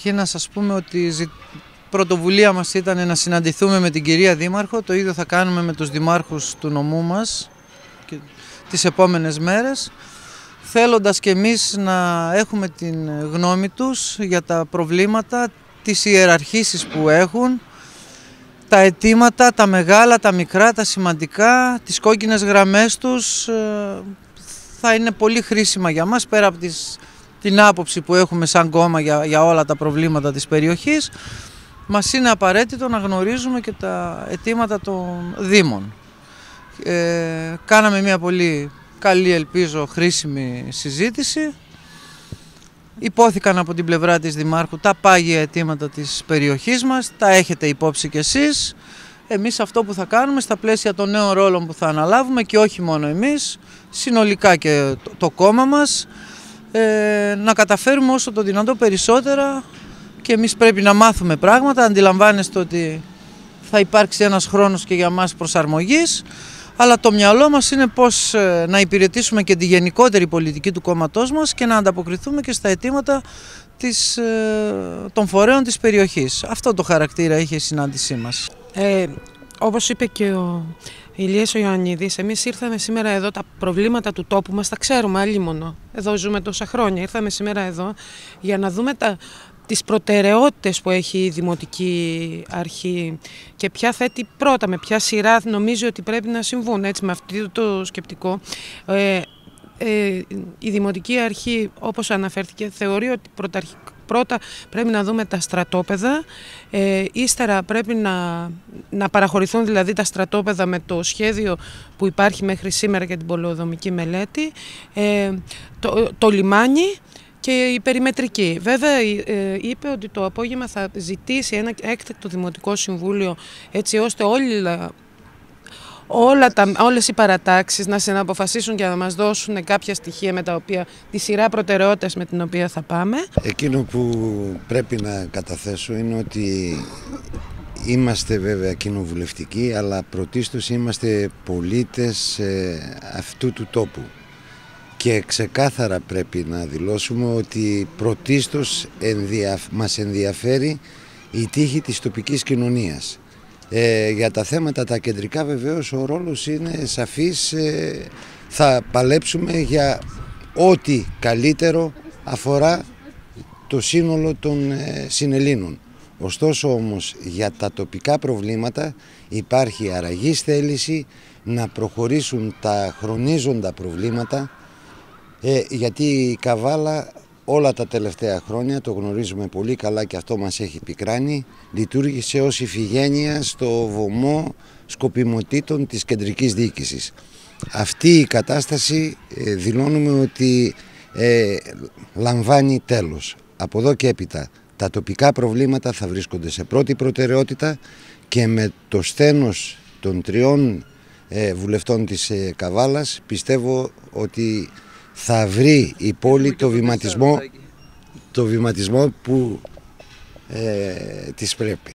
Καταρχήν να σας πούμε ότι η πρωτοβουλία μας ήταν να συναντηθούμε με την κυρία Δήμαρχο. Το ίδιο θα κάνουμε με τους δημάρχους του νομού μας και τις επόμενες μέρες, θέλοντας και εμείς να έχουμε την γνώμη τους για τα προβλήματα, τις ιεραρχήσεις που έχουν, τα αιτήματα, τα μεγάλα, τα μικρά, τα σημαντικά, τις κόκκινες γραμμές τους. Θα είναι πολύ χρήσιμα για μας, πέρα από την άποψη που έχουμε σαν κόμμα για όλα τα προβλήματα της περιοχής. Μας είναι απαραίτητο να γνωρίζουμε και τα αιτήματα των Δήμων. Κάναμε μια πολύ καλή, ελπίζω, χρήσιμη συζήτηση. Υπόθηκαν από την πλευρά της Δημάρχου τα πάγια αιτήματα της περιοχής μας, τα έχετε υπόψη κι εσείς. Εμείς αυτό που θα κάνουμε στα πλαίσια των νέων ρόλων που θα αναλάβουμε, και όχι μόνο εμείς, συνολικά και το κόμμα μας, να καταφέρουμε όσο το δυνατό περισσότερα, και εμείς πρέπει να μάθουμε πράγματα. Αντιλαμβάνεστε ότι θα υπάρξει ένας χρόνος και για μας προσαρμογής, αλλά το μυαλό μας είναι πώς να υπηρετήσουμε και τη γενικότερη πολιτική του κόμματός μας και να ανταποκριθούμε και στα αιτήματα των φορέων της περιοχής. Αυτό το χαρακτήρα είχε η συνάντησή μας. Όπως είπε και ο Ηλίας ο Ιωαννίδης, εμείς ήρθαμε σήμερα εδώ, τα προβλήματα του τόπου μας τα ξέρουμε αλίμονο. Εδώ ζούμε τόσα χρόνια. Ήρθαμε σήμερα εδώ για να δούμε τις προτεραιότητες που έχει η Δημοτική Αρχή και ποια θέτει πρώτα, με ποια σειρά νομίζει ότι πρέπει να συμβούν. Έτσι, με αυτό το σκεπτικό, η Δημοτική Αρχή, όπως αναφέρθηκε, θεωρεί ότι πρώτα πρέπει να δούμε τα στρατόπεδα, ύστερα πρέπει να παραχωρηθούν δηλαδή τα στρατόπεδα με το σχέδιο που υπάρχει μέχρι σήμερα για την πολεοδομική μελέτη, το λιμάνι και η περιμετρική. Βέβαια, είπε ότι το απόγευμα θα ζητήσει ένα έκτακτο Δημοτικό Συμβούλιο, έτσι ώστε όλες οι παρατάξεις να συναποφασίσουν και να μας δώσουν κάποια στοιχεία με τα οποία, τη σειρά προτεραιότητας με την οποία θα πάμε. Εκείνο που πρέπει να καταθέσω είναι ότι είμαστε βέβαια κοινοβουλευτικοί, αλλά πρωτίστως είμαστε πολίτες αυτού του τόπου. Και ξεκάθαρα πρέπει να δηλώσουμε ότι πρωτίστως μας ενδιαφέρει η τύχη της τοπικής κοινωνίας. Για τα θέματα τα κεντρικά βεβαίως ο ρόλος είναι σαφής, θα παλέψουμε για ό,τι καλύτερο αφορά το σύνολο των συνελλήνων. Ωστόσο όμως για τα τοπικά προβλήματα υπάρχει αραγής θέληση να προχωρήσουν τα χρονίζοντα προβλήματα, γιατί η Καβάλα όλα τα τελευταία χρόνια, το γνωρίζουμε πολύ καλά και αυτό μας έχει πικράνει, λειτουργήσε ως ιφηγένεια στο βωμό σκοπιμοτήτων της κεντρικής διοίκησης. Αυτή η κατάσταση δηλώνουμε ότι λαμβάνει τέλος. Από εδώ και έπειτα τα τοπικά προβλήματα θα βρίσκονται σε πρώτη προτεραιότητα, και με το σθένος των τριών βουλευτών της Καβάλας πιστεύω ότι θα βρει η πόλη το βηματισμό που της πρέπει.